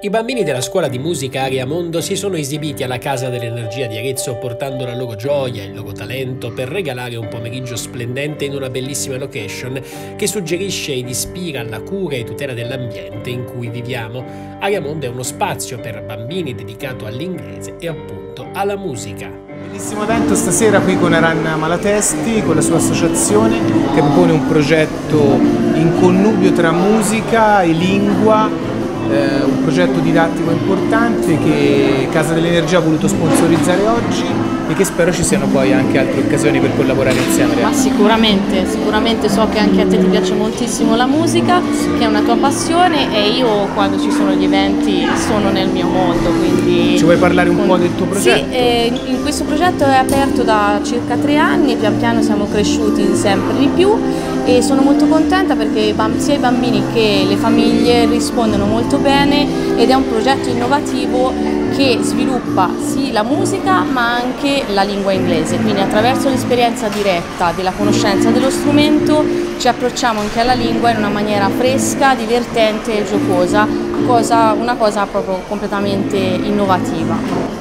I bambini della scuola di musica Ariamondo si sono esibiti alla Casa dell'Energia di Arezzo portando la loro gioia e il loro talento per regalare un pomeriggio splendente in una bellissima location che suggerisce ed ispira alla cura e tutela dell'ambiente in cui viviamo. Ariamondo è uno spazio per bambini dedicato all'inglese e appunto alla musica. Bellissimo evento stasera qui con Aran Malatesti, con la sua associazione che propone un progetto in connubio tra musica e lingua. Un progetto didattico importante che Casa dell'Energia ha voluto sponsorizzare oggi e che spero ci siano poi anche altre occasioni per collaborare insieme. Ma sicuramente so che anche a te ti piace moltissimo la musica, che è una tua passione e io quando ci sono gli eventi sono nel mio mondo, quindi... Ci vuoi parlare un po' del tuo progetto? Sì, in questo progetto è aperto da circa 3 anni, pian piano siamo cresciuti sempre di più e sono molto contenta perché sia i bambini che le famiglie rispondono molto bene ed è un progetto innovativo che sviluppa sì la musica ma anche la lingua inglese, quindi attraverso l'esperienza diretta della conoscenza dello strumento ci approcciamo anche alla lingua in una maniera fresca, divertente e giocosa, una cosa proprio completamente innovativa.